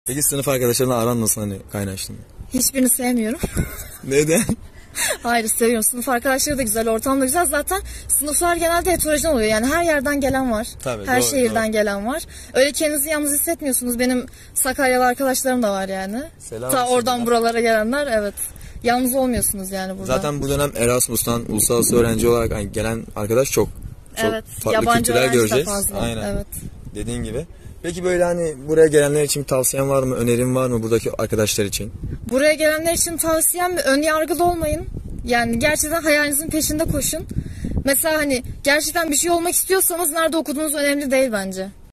Peki sınıf arkadaşlarınla aran nasıl, hani kaynaştın? Hiçbirini sevmiyorum. Neden? Hayır, seviyorum. Sınıf arkadaşları da güzel, ortam da güzel. Zaten sınıflar genelde heterojen oluyor. Yani her yerden gelen var. Tabii, her doğru, şehirden doğru. gelen var. Öyle kendinizi yalnız hissetmiyorsunuz. Benim Sakaryalı arkadaşlarım da var yani. Selam Ta olsun oradan buradan. buralara gelenler, evet. Yalnız olmuyorsunuz yani burada. Zaten bu dönem Erasmus'tan uluslararası öğrenci olarak hani gelen arkadaş çok evet, farklı yabancı kültürler öğrenci de göreceğiz. fazla. Aynen. Evet. Dediğin gibi. Peki böyle hani buraya gelenler için bir tavsiyen var mı? Önerin var mı buradaki arkadaşlar için? Buraya gelenler için tavsiyem, ön yargılı olmayın. Yani gerçekten hayalinizin peşinde koşun. Mesela hani gerçekten bir şey olmak istiyorsanız nerede okuduğunuz önemli değil bence.